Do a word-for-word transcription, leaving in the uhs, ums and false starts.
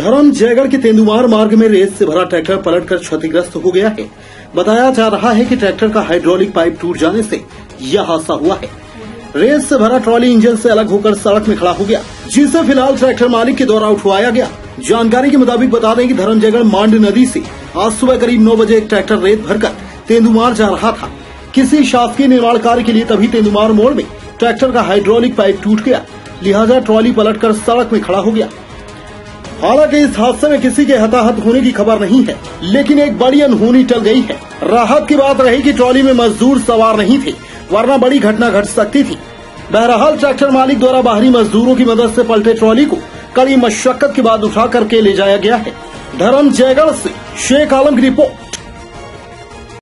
धर्म जयगढ़ के तेंदुमार मार्ग में रेत से भरा ट्रैक्टर पलटकर क्षतिग्रस्त हो गया है। बताया जा रहा है कि ट्रैक्टर का हाइड्रोलिक पाइप टूट जाने से यह हादसा हुआ है। रेत से भरा ट्रॉली इंजन से अलग होकर सड़क में खड़ा हो गया, जिसे फिलहाल ट्रैक्टर मालिक के द्वारा उठवाया गया। जानकारी के मुताबिक बता दें कि धर्म जयगढ़ मांड नदी से आज सुबह करीब नौ बजे एक ट्रैक्टर रेत भरकर तेंदुमार जा रहा था। किसी शासकीय निर्माण कार्य के लिए तभी तेंदुमार मोड़ में ट्रैक्टर का हाइड्रोलिक पाइप टूट गया, लिहाजा ट्रॉली पलटकर सड़क में खड़ा हो गया। हालांकि इस हादसे में किसी के हताहत होने की खबर नहीं है, लेकिन एक बड़ी अनहोनी टल गई है। राहत की बात रही कि ट्रॉली में मजदूर सवार नहीं थे, वरना बड़ी घटना घट सकती थी। बहरहाल ट्रैक्टर मालिक द्वारा बाहरी मजदूरों की मदद से पलटे ट्रॉली को कड़ी मशक्कत के बाद उठा करके ले जाया गया है। धर्म जयगढ़ से शेख आलम की रिपोर्ट।